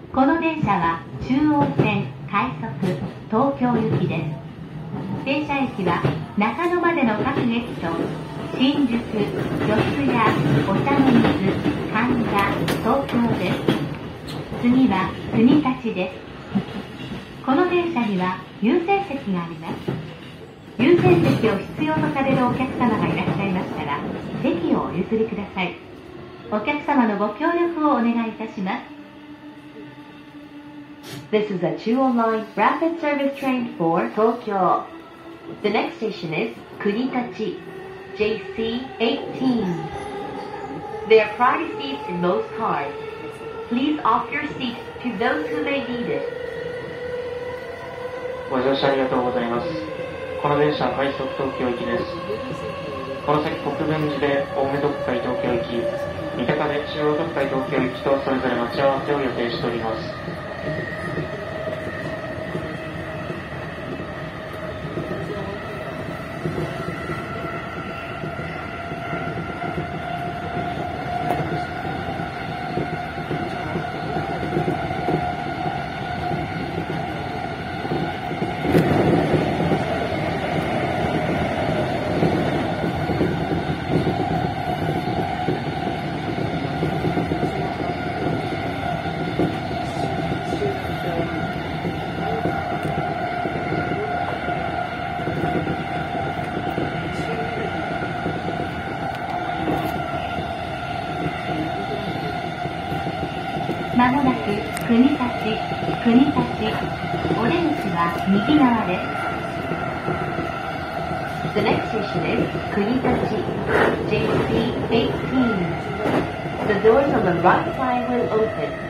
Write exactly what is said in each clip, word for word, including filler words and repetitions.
この電車は中央線快速東京行きです。停車駅は中野までの各駅と新宿、四谷、お茶の水、神田、東京です。次は国立です。この電車には優先席があります。優先席を必要とされるお客様がいらっしゃいましたら、席をお譲りください。お客様のご協力をお願いいたします。This is a Chuo Line rapid service train for Tokyo. The next station is Kunitachi, J C eighteen. There are priority seats in most cars. Please offer your seat to those who may need it. ご乗車ありがとうございます。この電車は快速東京行きです。この先国分寺で青梅特快東京行き、三鷹で中央特快東京行きとそれぞれ待ち合わせを予定しております。 まもなく国立、国立、お出口は右側です。The next station is Kunitachi, J C eighteen. The doors on the right side will open.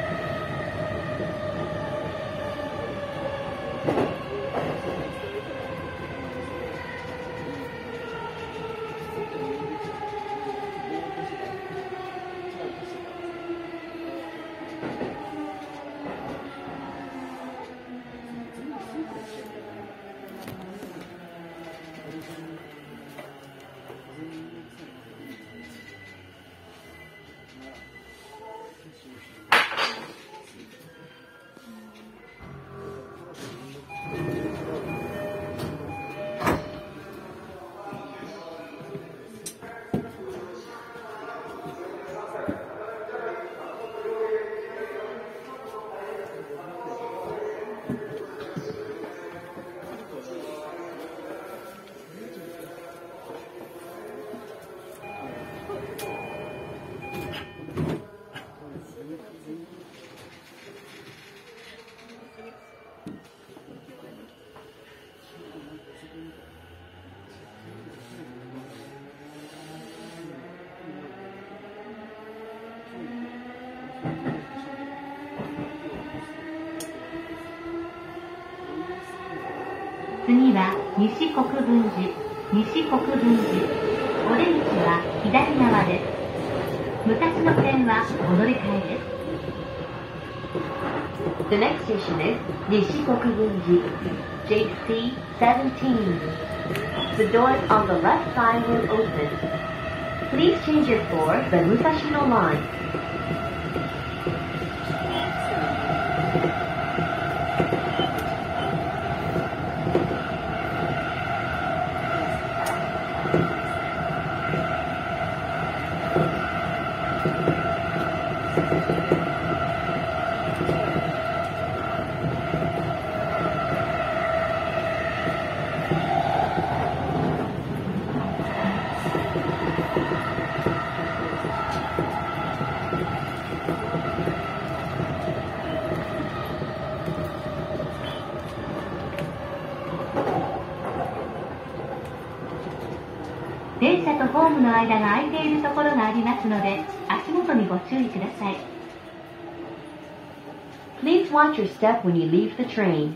次は西国分寺、西国分寺。お出口は左側です。昔の線はお乗り換えです。The next station is 西国分寺 J C seventeen. The doors on the left side will open. Please change it for the Musashino line. 電車とホームの間が空いているところがありますので、足元にご注意ください。Please watch your step when you leave the train.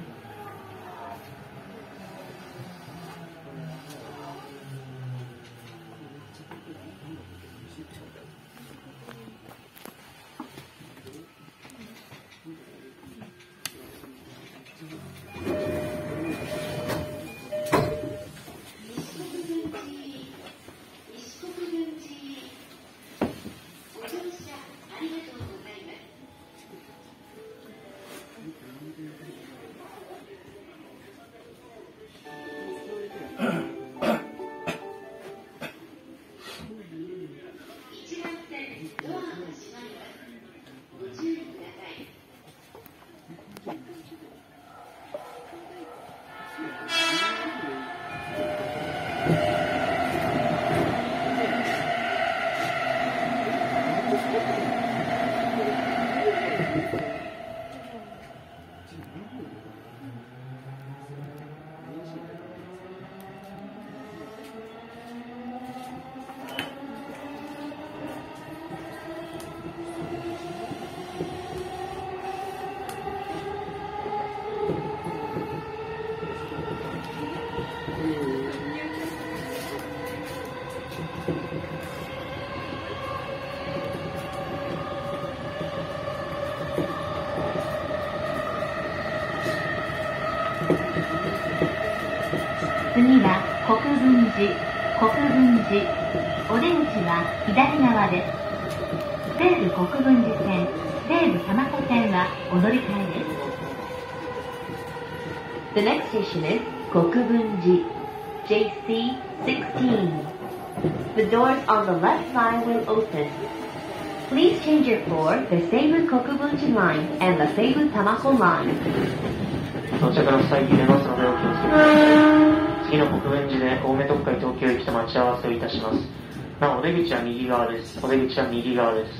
分寺、国分寺、お出口は左側です。西武国分寺線、西武多摩湖線はお乗り換えです。 The next station is Kokubunji, J C sixteen. The doors on the left side will open. Please change it for the Seibu Kokubunji line and the Seibu Tamako line. 到着の際入れますのでお気をつけください。次の国分寺で青梅特快東京駅と待ち合わせをいたします。なお、お出口は右側です。お出口は右側です。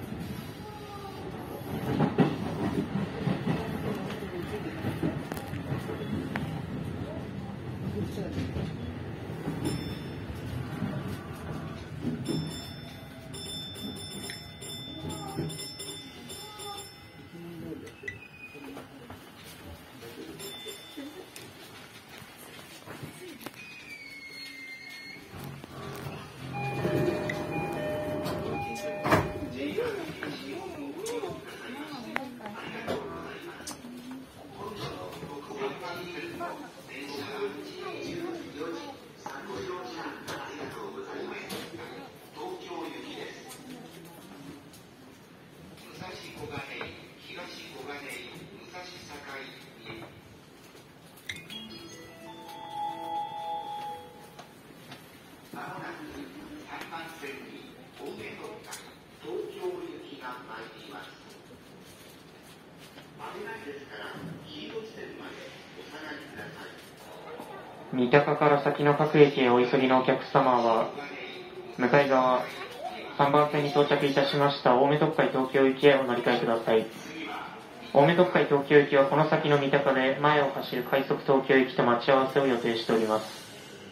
三鷹から先の各駅へお急ぎのお客様は、向かい側、さんばん線に到着いたしました青梅特快東京行きへお乗り換えください。青梅特快東京行きはこの先の三鷹で前を走る快速東京行きと待ち合わせを予定しております。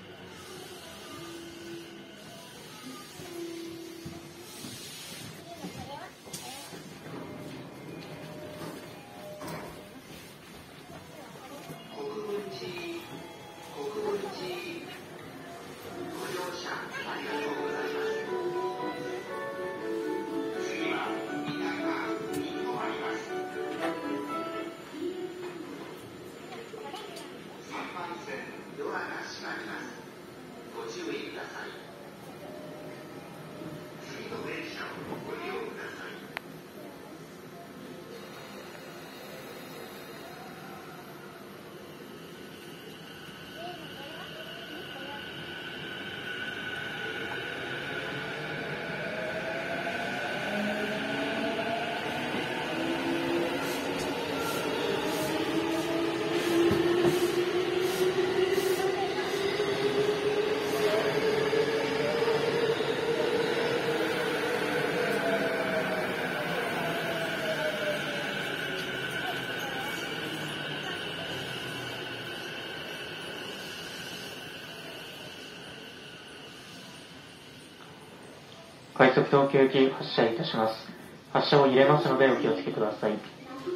快速東京行き発車いたします。発車を入れますのでお気をつけください。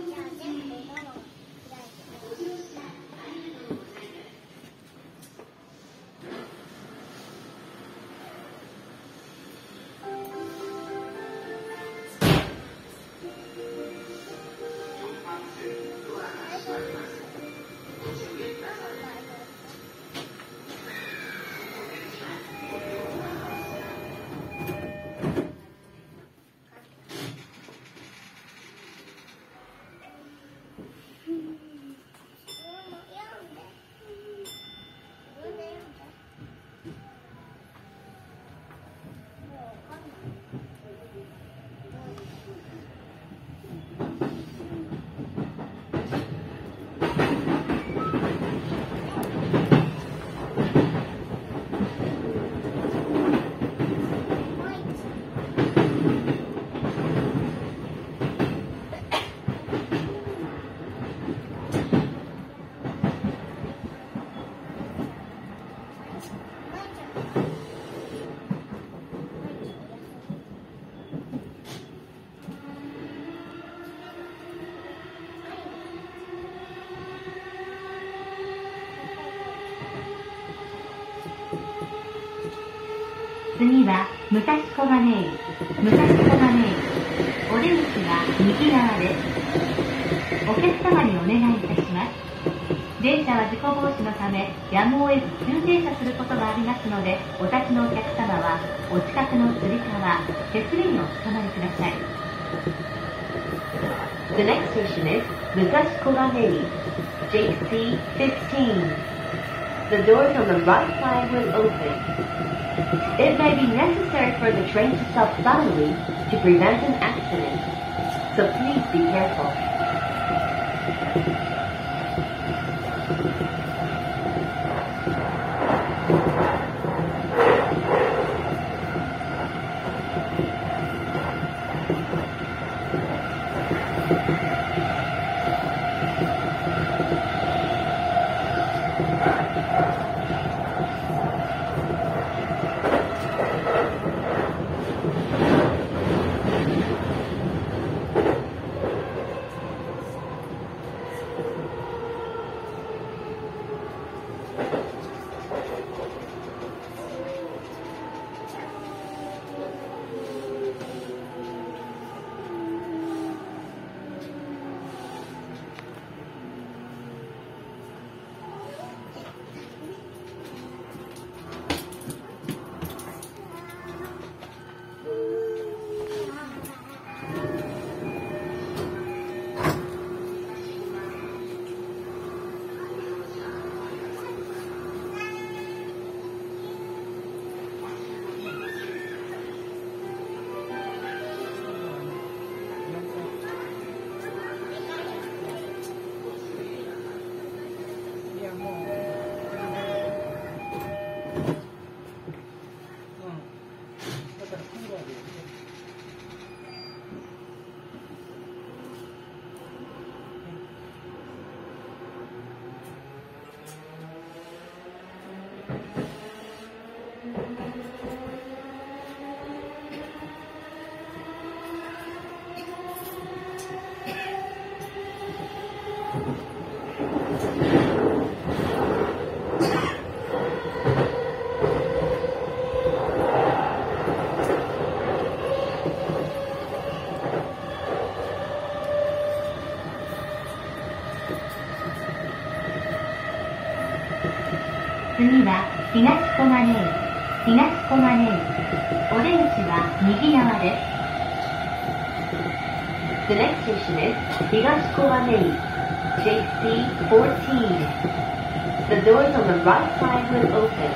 次は武蔵小金井、武蔵小金井、お出口は右側です。お客様にお願いいたします。 電車は事故防止のためやむを得ず急停車することがありますので、お立ちのお客様はお近くのつり革、手すりにおつかまりください。 The next station is Muzashikoganei, J C fifteen. The doors on the right side will open. It may be necessary for the train to stop suddenly to prevent an accident, so please be careful. 次は東小金井、東小金井。お出口は右側です。 The next station is Higashikoganei, J C fourteen. The doors on the right side will open.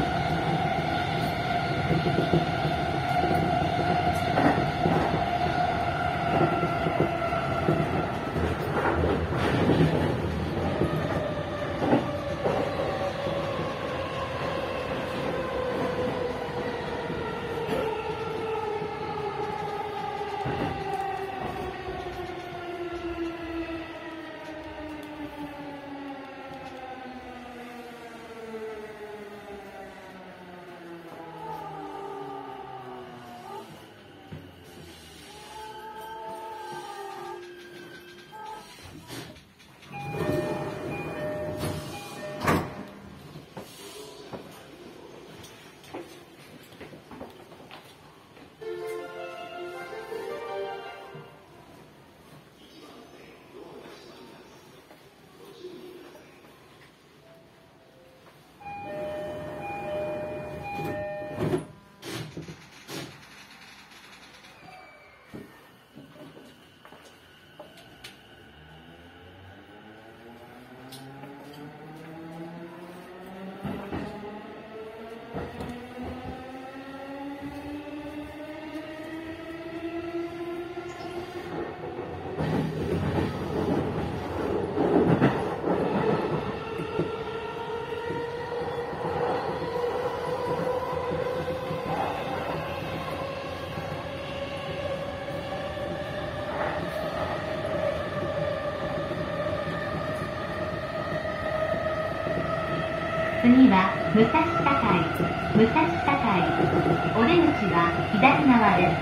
次は武蔵境、武蔵境。お出口は左側です。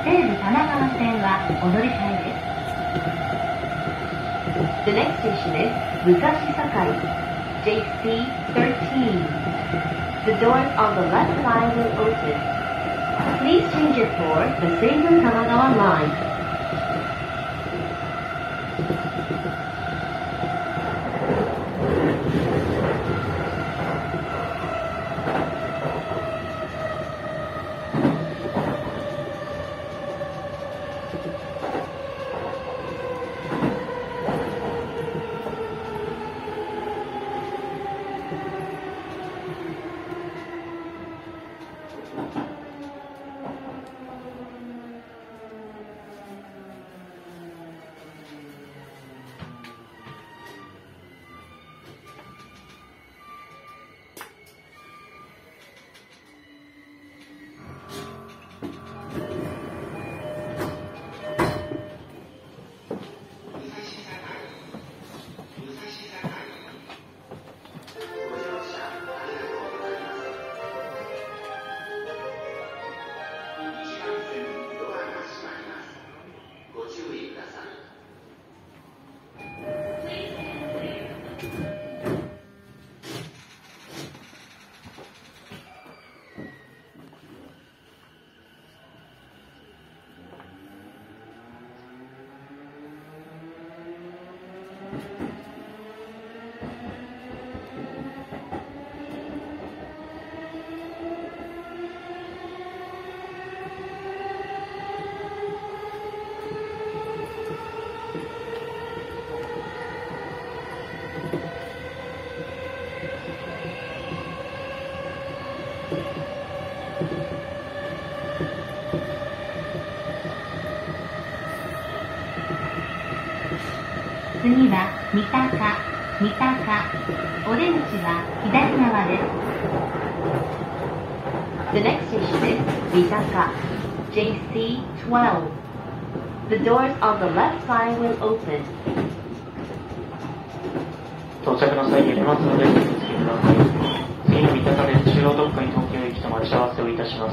西武多摩川線はお乗り換えです。 The next station is Musashi-Sakai, J C thirteen. The doors on the left side will open. Please change your floor to the Seibu Tamagawa line. 次は三鷹、三鷹、お出口は左側です。 The next station is Mitaka, J C twelve. The doors on the left side will open. 到着の際に出ますのでお気をつけください。次の三鷹で中央特快東京行きと待ち合わせをいたします。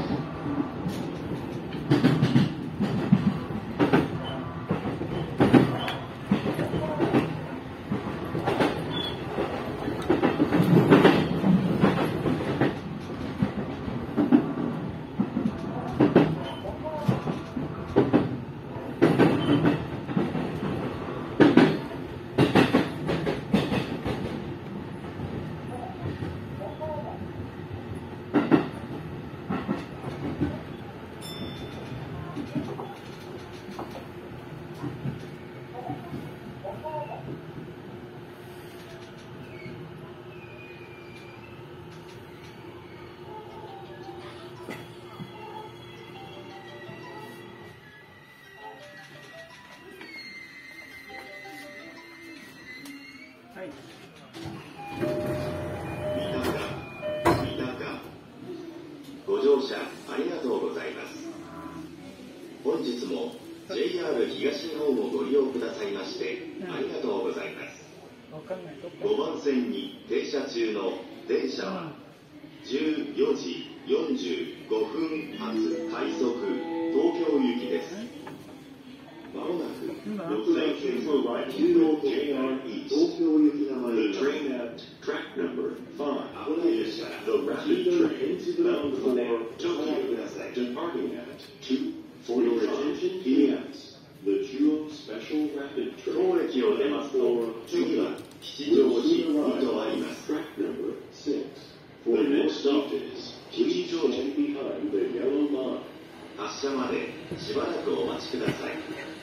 ご乗車ありがとうございます。本日も ジェイアール 東日本をご利用くださいましてありがとうございます。ごばん線に停車中の電車はじゅうよじよんじゅうごふん発快速東京行きです。まもなくろくばん線の中央 ジェイアール 東京行きが参ります。The train at track number five. 危ない列車 The rapid train bound for Tokyo departing at two forty-five p m The Jewel Special Rapid Train. 当駅を出ますと次は吉祥寺にとあります。Track number six. The next stop is 吉祥寺 behind the yellow line. 発車までしばらくお待ちください。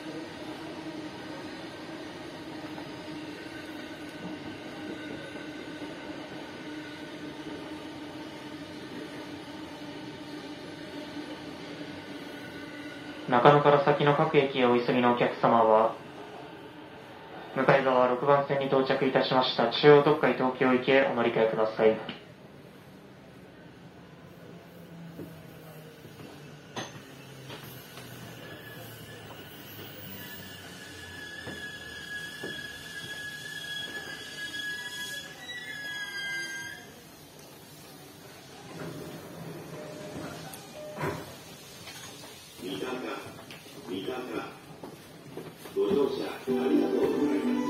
中野から先の各駅へお急ぎのお客様は、向かい側ろくばん線に到着いたしました中央特快東京行きへお乗り換えください。 ご乗車ありがとうございます。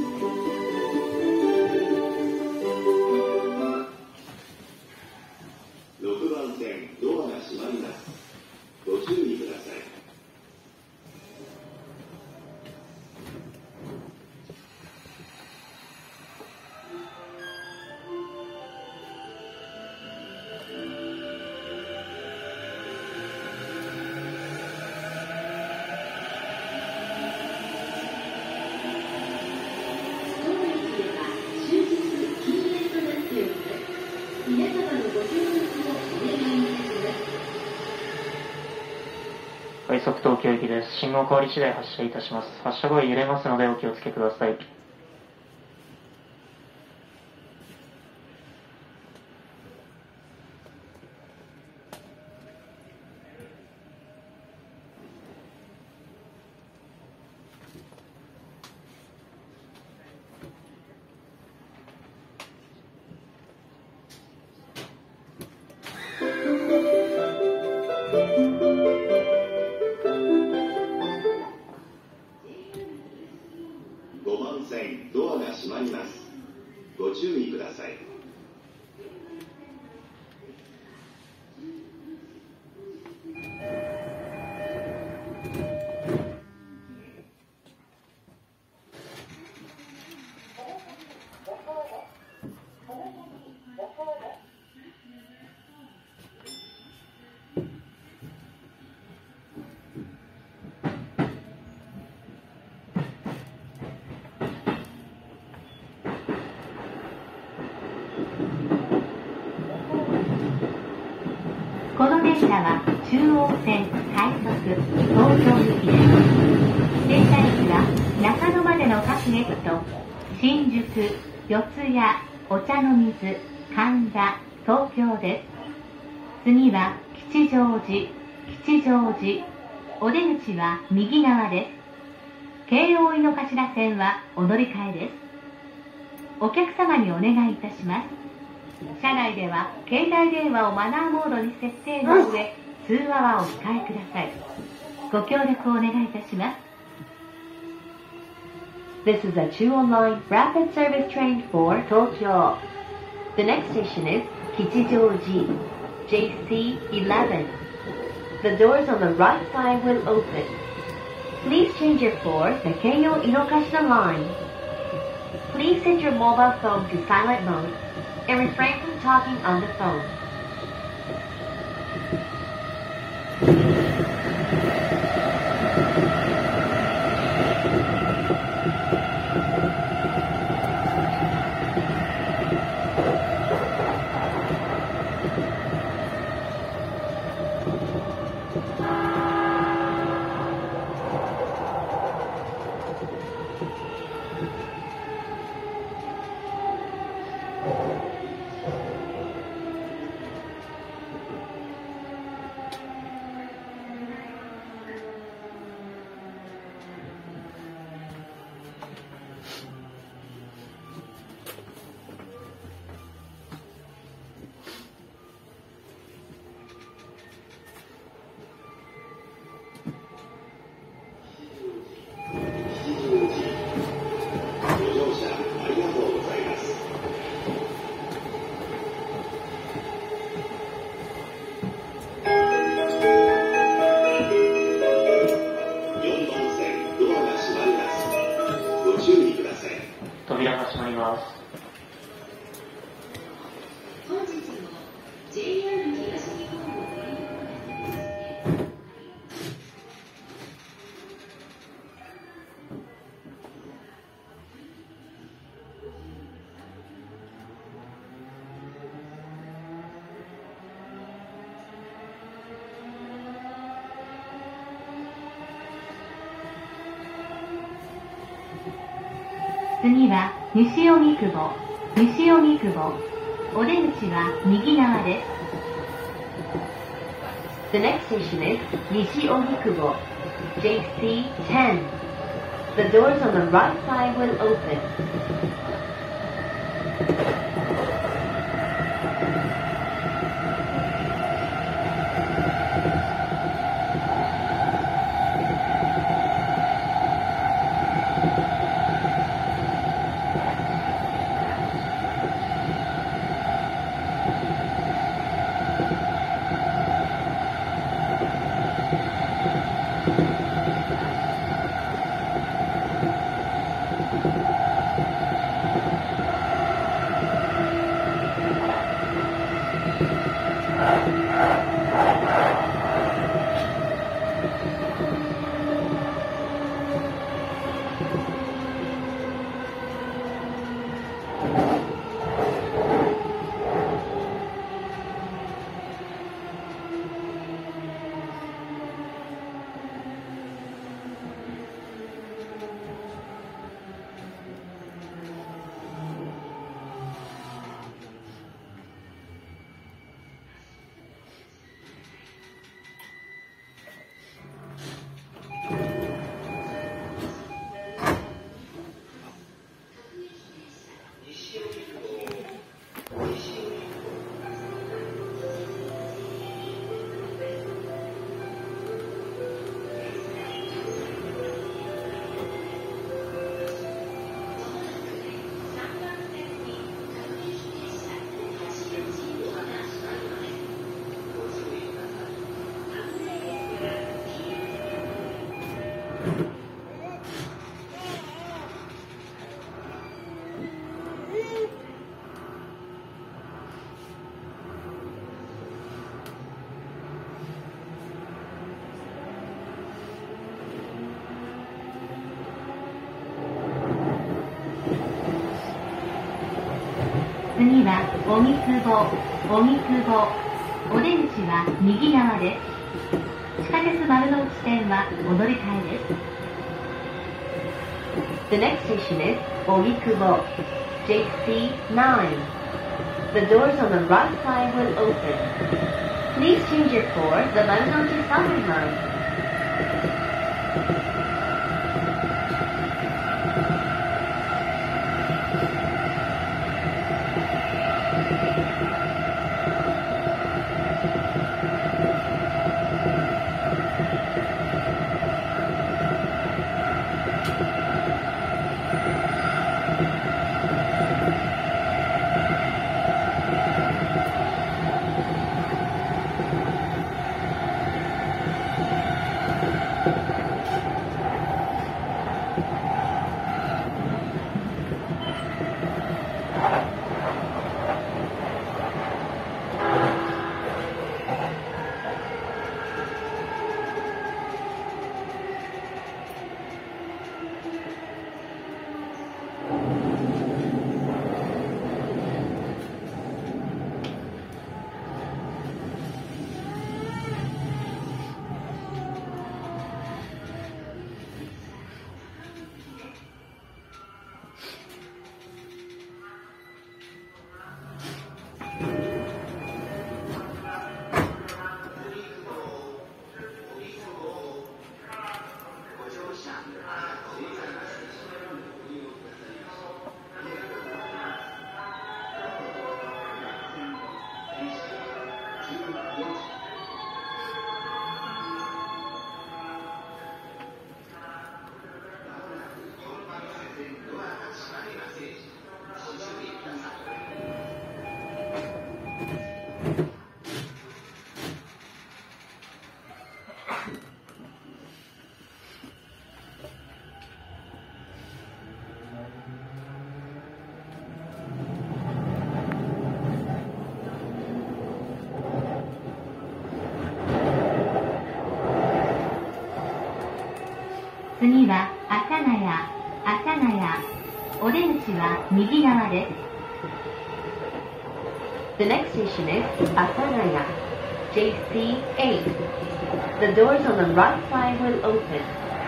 ろくばん線ドアが閉まります。ご注意ください。 快速東京行きです。信号変わり次第発車いたします。発車後は揺れますのでお気をつけください。 ごばん線ドアが閉まります。ご注意ください。 電車は中央線快速東京行きです。停車駅は中野までの各駅と新宿、四谷、お茶の水、神田、東京です。次は吉祥寺、吉祥寺。お出口は右側です。京王井の頭線はお乗り換えです。お客様にお願いいたします。車内では携帯電話をマナーモードに設定の上、通話はお控えください。ご協力をお願いいたします。 This is a Chuon Line rapid service train for Tokyo. The next station is Kichijoji, J C eleven. The doors on the right side will open. Please change your floor to Keio Inokashina Line. Please set your mobile phone to silent mode and refrain from talking on the phone. 次は西荻窪、西荻窪。お出口は右側です。 The next station is Nishi Ogikubo, J C ten. The doors on the right side will open. お出口は右側です。地下鉄丸の内線はお乗り換えです。 The next station is Ogikubo, J C nine. The doors on the right side will open. Please change your for the Marunouchi Southern Line. 次は阿佐ヶ谷、阿佐ヶ谷。お出口は右側です。 The next station is Asagaya, J C eight. The doors on the right side will open.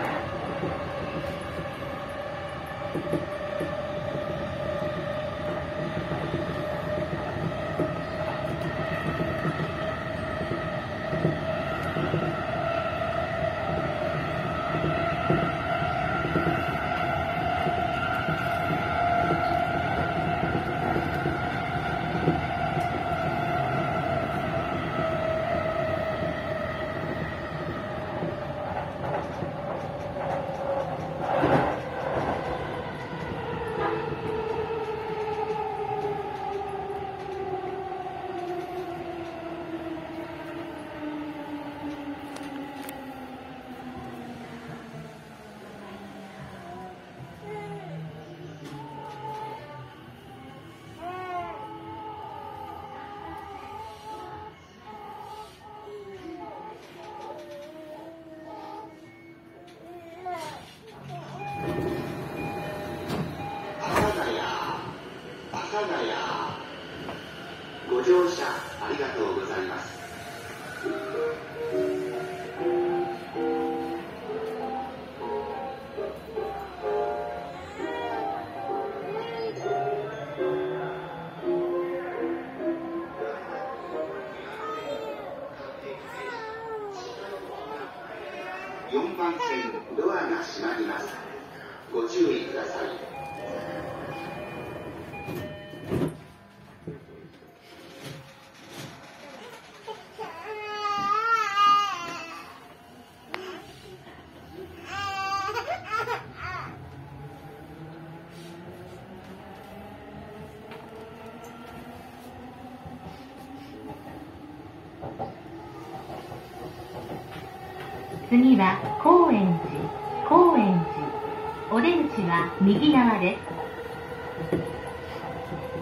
次は高円寺、高円寺。お出口は右側です。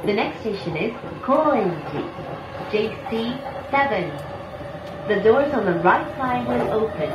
The next station is Koenji, J C seven. The doors on the right side will open.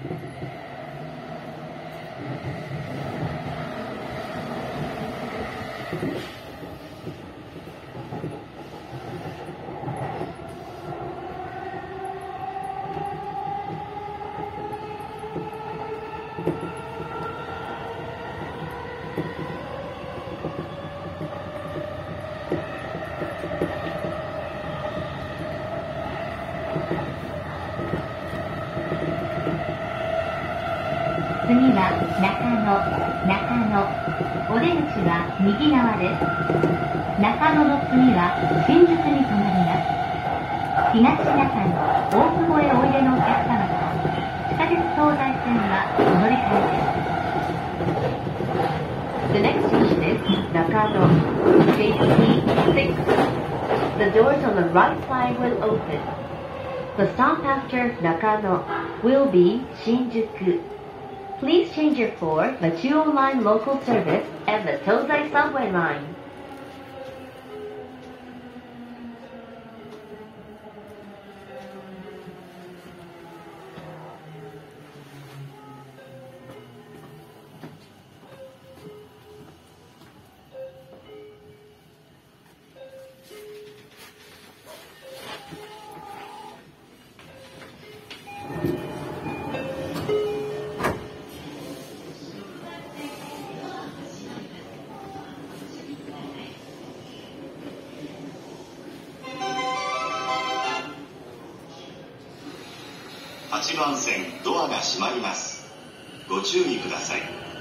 次は中野、中野。お出口は右側です。中野の次は新宿に停まります。東中野、大久保へおいでのお客様と、地下鉄東西線はお乗り換えです。 The next station is Nakano, J C six. The doors on the right side will open. The stop after Nakano will be Shinjuku. Please change your for the Chuo Line local service and the Tozai subway line. はちばん線ドアが閉まります。ご注意ください。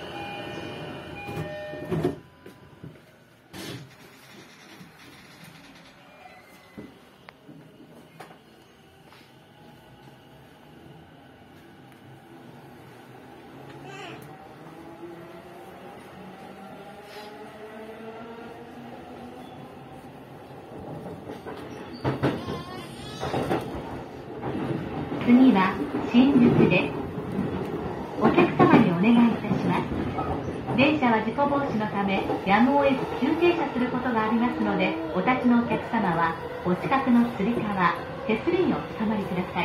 次は新宿です。お客様にお願いいたします。電車は事故防止のためやむを得ず急停車することがありますので、お立ちのお客様はお近くのつり革、手すりにおつかまりください。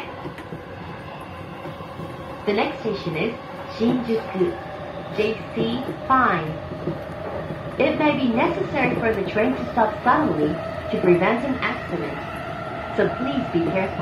The next station is Shinjuku, J C five. It may be necessary for the train to stop suddenly to prevent an accident, so please be careful.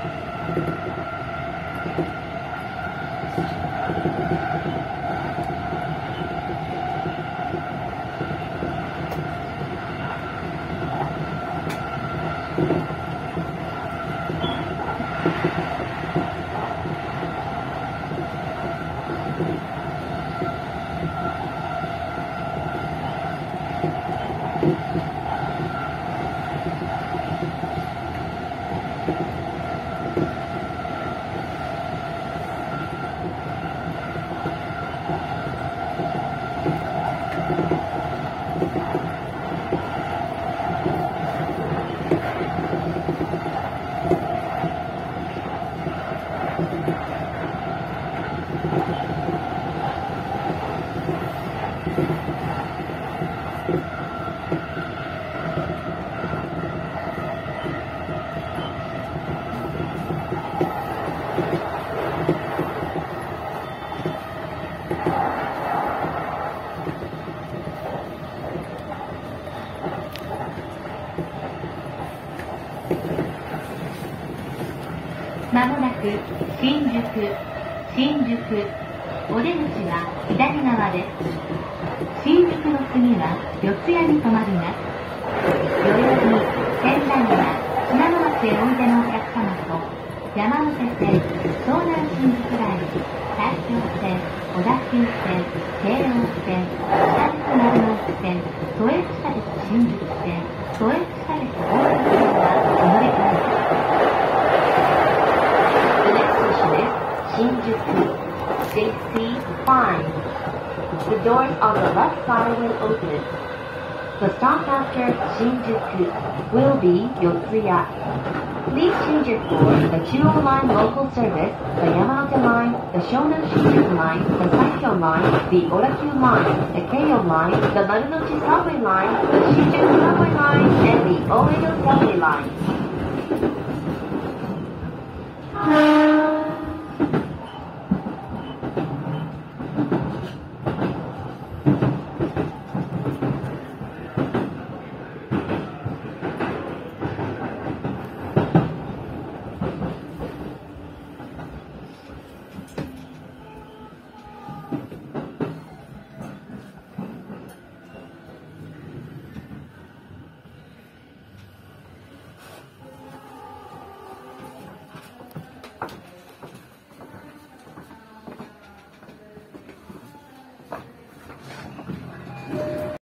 まもなく新宿、新宿、お出口は左側です。新宿の次は四谷に停まります。代々木、千駄ヶ谷、砂の町へおいでのお客様と、山手線、東南新宿ライン、埼京線、小田急線、京王線、地下鉄丸ノ内線、都営地下鉄新宿線、都営地下鉄大阪線はお乗り換えです。 Shinjuku, J C five. The doors on the left side will open. The stop after Shinjuku will be Yotsuya. Please change your for the Chuo Line local service, the Yamanote Line, the Shonan Shinjuku Line, the Saikyo Line, the Orakyu Line, the Keio Line, the Marunouchi Subway Line, the Shinjuku Subway Line, and the Oedo Subway Line.